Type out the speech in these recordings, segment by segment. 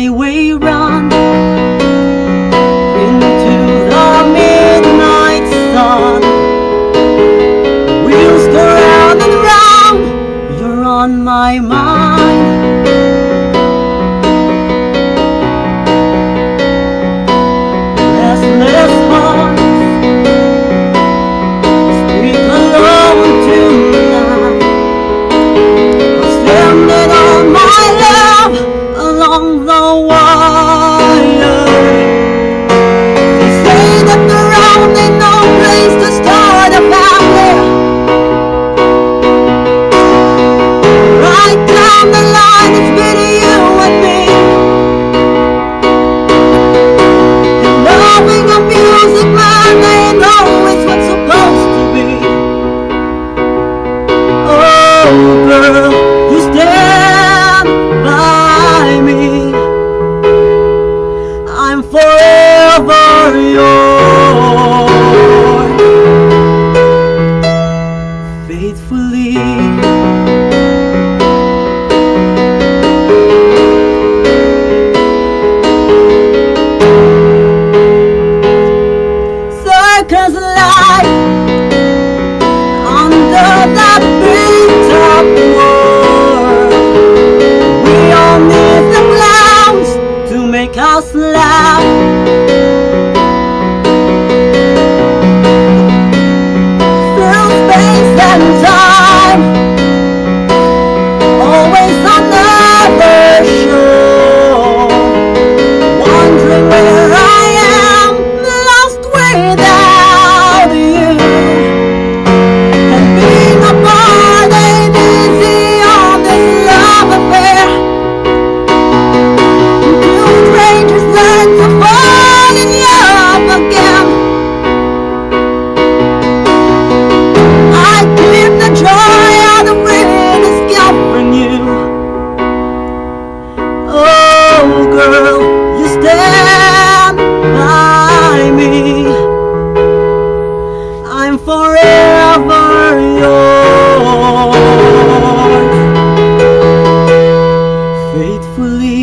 highway run into the midnight sun. Wheels go round and round, you're on my mind. Restless hearts speak alone tonight. I'm sending all my love along the wire. They say that the road ain't no place to start a family. Right down the line, it's been you and me. And loving a music man ain't always what's supposed to be. Oh girl, you stand by me. I'm forever yours, faithfully. Circus life under that big top world. We all need the clowns to make us laugh. Through space and time, always another show. Wondering where I am, lost without you. And being apart ain't easy on this love affair. Two strangers learn to fall in love again. I keep the joy out of really discovering you. Oh girl, you stand by me. I'm forever yours, faithfully.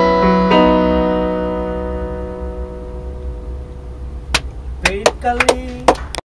Faithfully.